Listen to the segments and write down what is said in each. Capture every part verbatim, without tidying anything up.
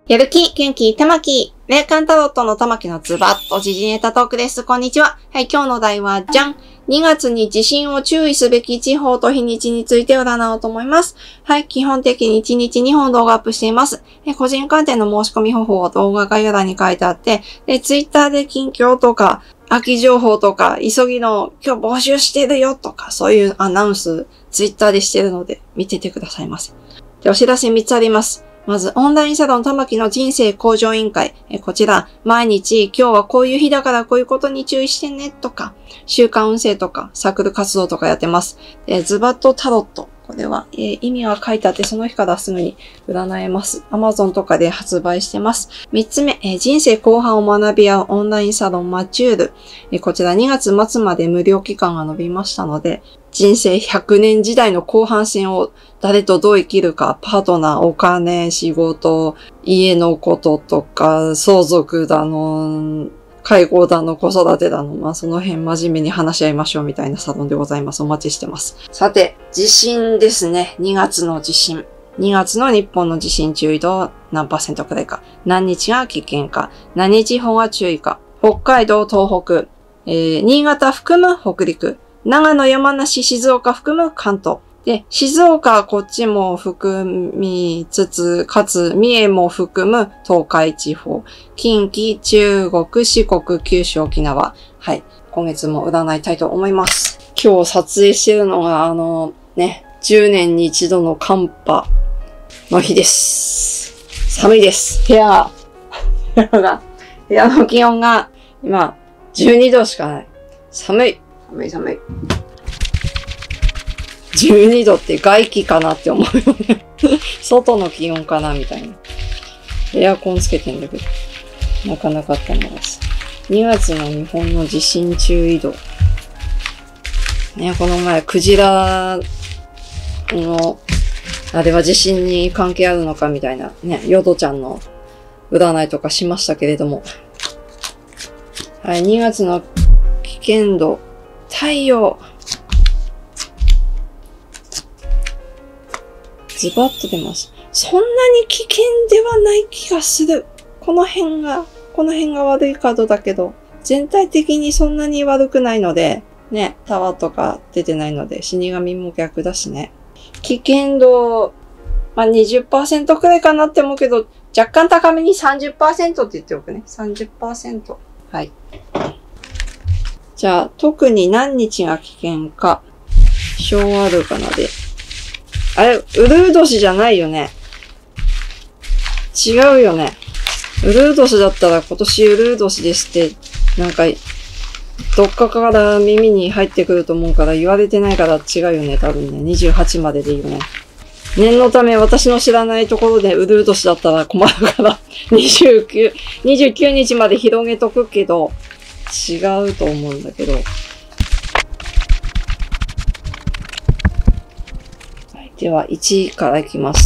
やる気、元気、玉木。霊感タロットの玉木のズバッと時事ネタトークです。こんにちは。はい、今日の題は、じゃん !に 月に地震を注意すべき地方と日にちについて占おうと思います。はい、基本的にいちにちにほん動画アップしています。え個人鑑定の申し込み方法は動画概要欄に書いてあって、で、ツイッターで近況とか、空き情報とか、急ぎの今日募集してるよとか、そういうアナウンス、ツイッターでしてるので、見ててくださいませ。で、お知らせみっつあります。まず、オンラインサロン玉木の人生向上委員会。えこちら、毎日、今日はこういう日だからこういうことに注意してね、とか、週間運勢とか、サークル活動とかやってます。えズバッとタロット。これは、えー、意味は書いてあって、その日からすぐに占えます。Amazon とかで発売してます。みっつめ、えー、人生後半を学び合うオンラインサロンマチュール。えー、こちらにがつ末まで無料期間が延びましたので、人生ひゃくねん時代の後半戦を誰とどう生きるか、パートナー、お金、仕事、家のこととか、相続だの、介護だの、子育てだの、まあその辺真面目に話し合いましょうみたいなサロンでございます。お待ちしてます。さて、地震ですね。にがつの地震。にがつの日本の地震注意度何パーセントくらいか。何日が危険か。何地方が注意か。北海道、東北、えー、新潟含む北陸。長野、山梨、静岡含む関東。で、静岡はこっちも含みつつ、かつ三重も含む東海地方。近畿、中国、四国、九州、沖縄。はい。今月も占いたいと思います。今日撮影してるのが、あの、ね、じゅうねんに一度の寒波の日です。寒いです。部屋が、部屋が、部屋の気温が今じゅうにどしかない。寒い。寒い寒い。じゅうにどって外気かなって思うよね。外の気温かなみたいな。エアコンつけてんだけど、なかなかったのです。にがつの日本の地震注意度。ね、この前、クジラの、あれは地震に関係あるのかみたいな、ね、ヨドちゃんの占いとかしましたけれども。はい、にがつの危険度。太陽。ズバッと出ます。そんなに危険ではない気がする。この辺が、この辺が悪いカードだけど、全体的にそんなに悪くないので、ね、タワーとか出てないので、死神も逆だしね。危険度、まあ、にじゅっパーセント くらいかなって思うけど、若干高めに さんじゅっパーセント って言っておくね。さんじゅっパーセント。はい。じゃあ、特に何日が危険か、小アルカナで。あれ、ウルー年じゃないよね。違うよね。ウルー年だったら今年ウルー年ですって、なんか、どっかから耳に入ってくると思うから言われてないから違うよね、多分ね。にじゅうはちまででいいよね。念のため私の知らないところでウルー年だったら困るからにじゅうきゅう、にじゅうきゅうにちまで広げとくけど、違うと思うんだけど。はい、では、いちからいきます。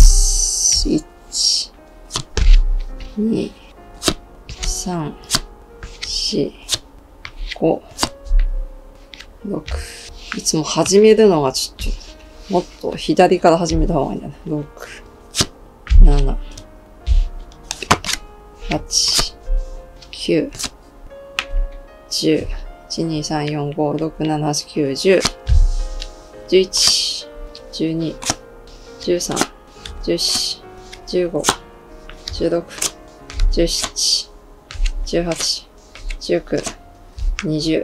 いち、に、さん、よん、ご、ろく。いつも始めるのがちょっと、もっと左から始めた方がいいんだな。ろく、なな、はち、きゅう、じゅう、いち、に、さん、よん、ご、ろく、なな、はち、きゅう、じゅう、じゅういち、じゅうに、じゅうさん、じゅうよん、じゅうご、じゅうろく、じゅうなな、じゅうはち、じゅうきゅう、にじゅう、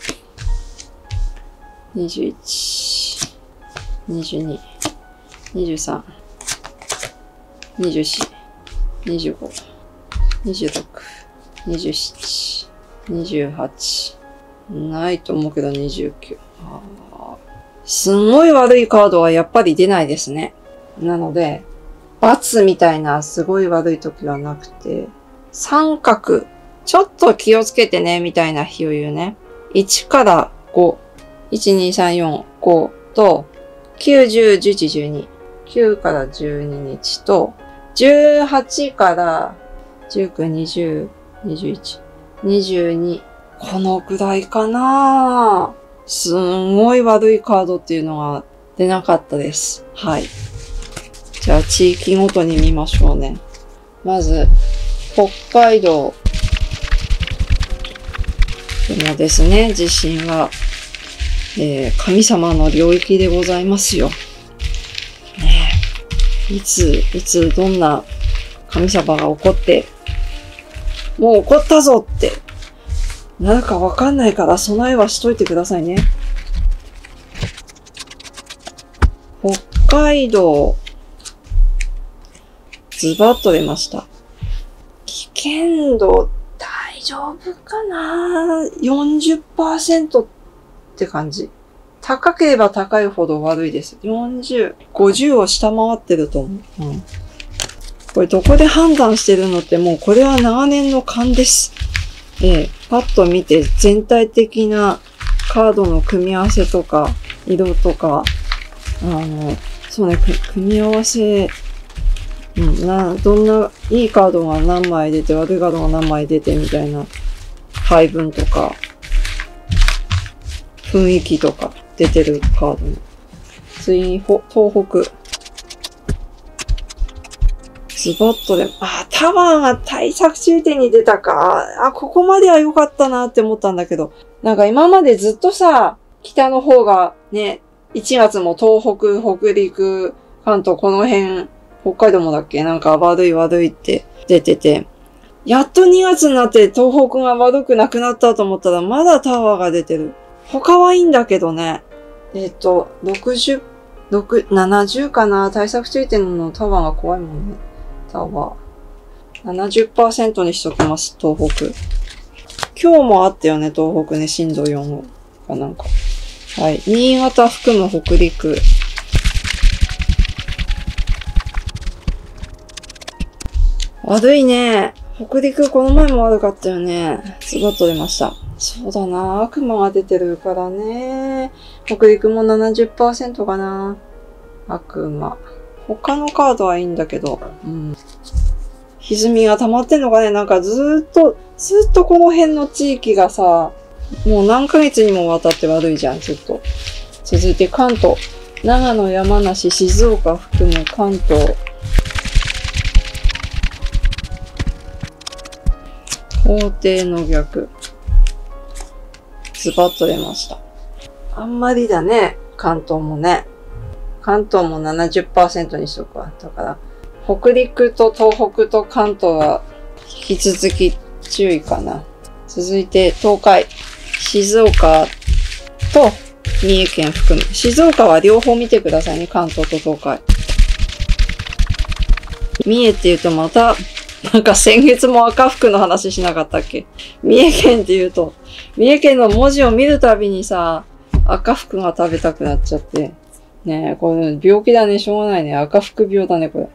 にじゅういち、にじゅうに、にじゅうさん、にじゅうよん、にじゅうご、にじゅうろく、にじゅうなな、にじゅうはち。ないと思うけどにじゅうきゅう。あすんごい悪いカードはやっぱり出ないですね。なので、×みたいなすごい悪い時はなくて、三角、ちょっと気をつけてね、みたいな日を言うね。いちからご、いち、に、さん、よん、ごと、きゅう、じゅう、じゅういち、じゅうに、きゅうからじゅうににちと、じゅうはちからじゅうきゅう、にじゅう、にじゅういち、にじゅうに、このくらいかなぁ。すんごい悪いカードっていうのが出なかったです。はい。じゃあ地域ごとに見ましょうね。 まず、北海道でもですね、地震は、えー、神様の領域でございますよ。ねえ。いつ、いつ、どんな神様が怒って、もう怒ったぞって、なるかわかんないから備えはしといてくださいね。北海道、ズバッと出ました。危険度、大丈夫かな ?よんじゅっパーセント って感じ。高ければ高いほど悪いです。よんじゅう、ごじゅうを下回ってると思う。うん。これどこで判断してるのってもうこれは長年の勘です。ええ、パッと見て全体的なカードの組み合わせとか、色とか、あの、そうね、組み合わせ、うん、な、どんな、いいカードが何枚出て、悪いカードが何枚出てみたいな配分とか、雰囲気とか出てるカードに。次に、東北。ズバッとで、あ、タワーが対策注点に出たか。あ、ここまでは良かったなって思ったんだけど、なんか今までずっとさ、北の方がね、いちがつも東北、北陸、関東この辺、北海道もだっけなんか悪い悪いって出てて、やっとにがつになって東北が悪くなくなったと思ったらまだタワーが出てる。他はいいんだけどね。えっと、ろくじゅう、ろく、ななじゅうかな対策注意点のタワーが怖いもんね。タワー。ななじゅっパーセント にしときます、東北。今日もあったよね、東北ね、震度よんかなんか。はい。新潟含む北陸。悪いね。北陸この前も悪かったよね。ズバッと出ました。そうだな。悪魔が出てるからね。北陸も ななじゅっパーセント かな。悪魔。他のカードはいいんだけど。うん。歪みが溜まってんのかね。なんかずーっと、ずーっとこの辺の地域がさ、もう何ヶ月にもわたって悪いじゃん、ずっと。続いて関東。長野、山梨、静岡含む関東。皇帝の逆。ズバッと出ました。あんまりだね。関東もね。関東も ななじゅっパーセント にしとくわ。だから、北陸と東北と関東は引き続き注意かな。続いて東海。静岡と三重県含む。静岡は両方見てくださいね。関東と東海。三重って言うとまた、なんか先月も赤福の話しなかったっけ？三重県って言うと、三重県の文字を見るたびにさ、赤福が食べたくなっちゃって。ねえ、これ病気だね。しょうがないね。赤福病だね、これ。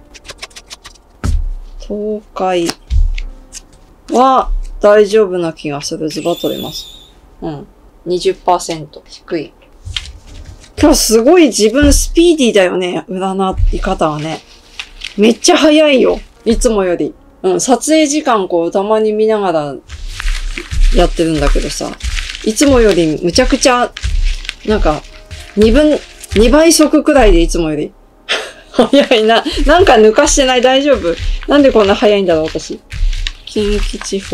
東海は大丈夫な気がする。ズバッと出ます。うん。にじゅっパーセント。低い。今日すごい自分スピーディーだよね。占い方はね。めっちゃ早いよ。いつもより。うん。撮影時間こうたまに見ながらやってるんだけどさ。いつもよりむちゃくちゃ、なんか、二分、二倍速くらいでいつもより。早いな。なんか抜かしてない？大丈夫？なんでこんな早いんだろう、私。近畿地方。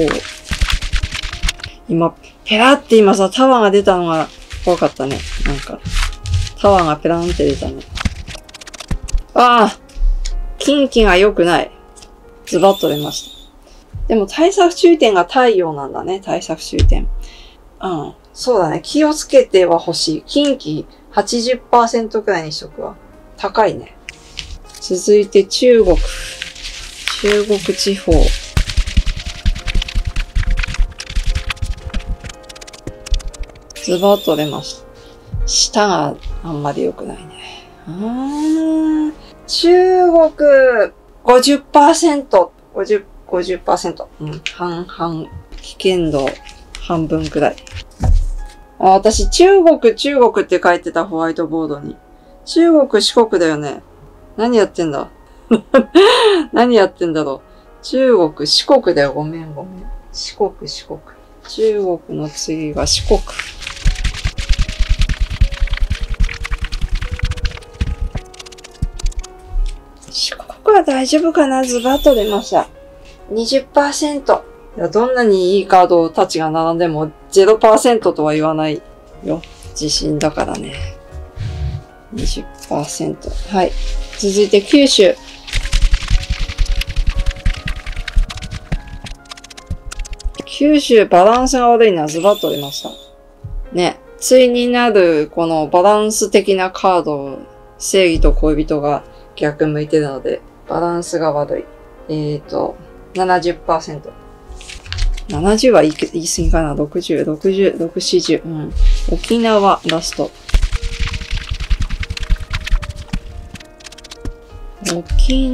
今、ペラって今さ、タワーが出たのが怖かったね。なんか、タワーがペランって出たね。ああ、近畿が良くない。ズバッと出ました。でも対策注意点が太陽なんだね、対策注意点。うん。そうだね、気をつけては欲しい。近畿 はちじゅっパーセント くらいにしとくわ。高いね。続いて中国。中国地方。ズバッと出ました。下があんまり良くないね。あー中国 ごじゅっパーセント。ごじゅう、ごじゅっパーセント。うん。半々。危険度半分くらい。あ、私中国中国って書いてたホワイトボードに。中国四国だよね。何やってんだ何やってんだろう。中国四国だよ。ごめんごめん。四国四国。中国の次が四国。四国は大丈夫かな？ズバッと出ました。 にじゅっパーセント。いや、どんなにいいカードたちが並んでも ゼロパーセント とは言わないよ。自信だからね。にじゅっパーセント。はい。続いて九州。九州バランスが悪いのはズバッと出ました。ね。対になるこのバランス的なカード、正義と恋人が逆向いてるので、バランスが悪い。えっと、ななじゅっパーセント。ななじゅうは言い言い過ぎかな。ろくじゅう、ろくじゅう、ろくじゅう、よんじゅう。うん。沖縄ラスト。沖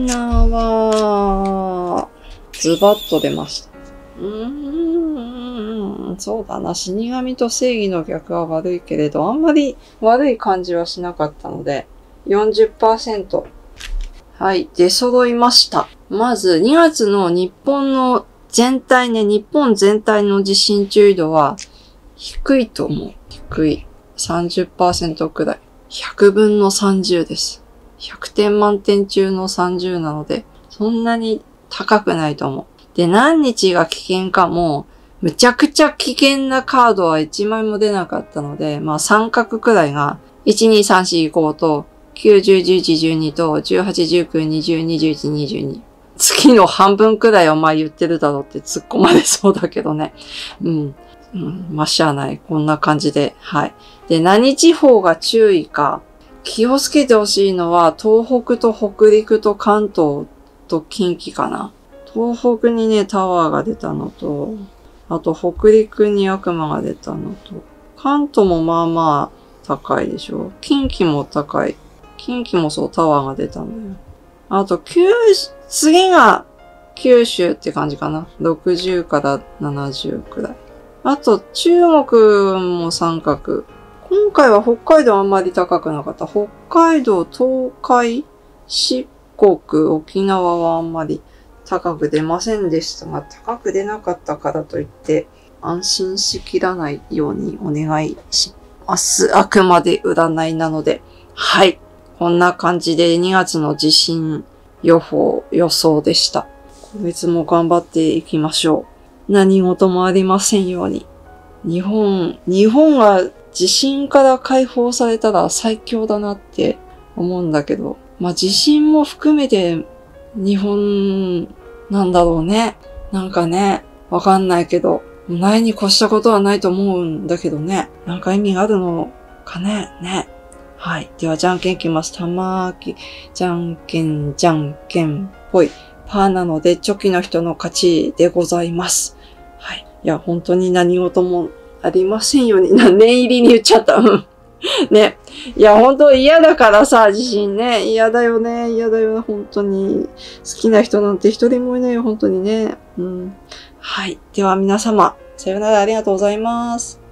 縄、ズバッと出ました。うーん、そうだな。死神と正義の逆は悪いけれど、あんまり悪い感じはしなかったので、よんじゅっパーセント。はい、出揃いました。まず、にがつの日本の全体ね、日本全体の地震注意度は低いと思う。低い。さんじゅっパーセント くらい。ひゃくぶんのさんじゅうです。ひゃくてん満点中のさんじゅうなので、そんなに高くないと思う。で、何日が危険かも、むちゃくちゃ危険なカードはいちまいも出なかったので、まあ三角くらいが、いち、に、さん、よん、ごと、きゅう、じゅう、じゅういち、じゅうにと、じゅうはち、じゅうきゅう、にじゅう、にじゅういち、にじゅうに。月の半分くらいお前言ってるだろうって突っ込まれそうだけどね。うん。うん、まあ、しゃあない。こんな感じで。はい。で、何地方が注意か。気をつけてほしいのは、東北と北陸と関東と近畿かな。東北にね、タワーが出たのと、あと北陸に悪魔が出たのと、関東もまあまあ高いでしょ。近畿も高い。近畿もそうタワーが出たんだよ。あと、九、次が九州って感じかな。ろくじゅうからななじゅうくらい。あと、中国も三角。今回は北海道あんまり高くなかった。北海道、東海、四国、沖縄はあんまり高く出ませんでしたが、高く出なかったからといって安心しきらないようにお願いします。あくまで占いなので。はい。こんな感じでにがつの地震予報、予想でした。今月も頑張っていきましょう。何事もありませんように。日本、日本が地震から解放されたら最強だなって思うんだけど、まあ地震も含めて日本なんだろうね。なんかね、わかんないけど、ないに越したことはないと思うんだけどね。なんか意味があるのかね、ね。はい。では、じゃんけんいきます。たまーき、じゃんけん、じゃんけんぽい。パーなので、チョキの人の勝ちでございます。はい。いや、本当に何事もありませんように。な、念入りに言っちゃった。ね。いや、本当嫌だからさ、地震ね。嫌だよね。嫌だよね。本当に。好きな人なんて一人もいないよ。本当にね。うん。はい。では皆様、さよならありがとうございます。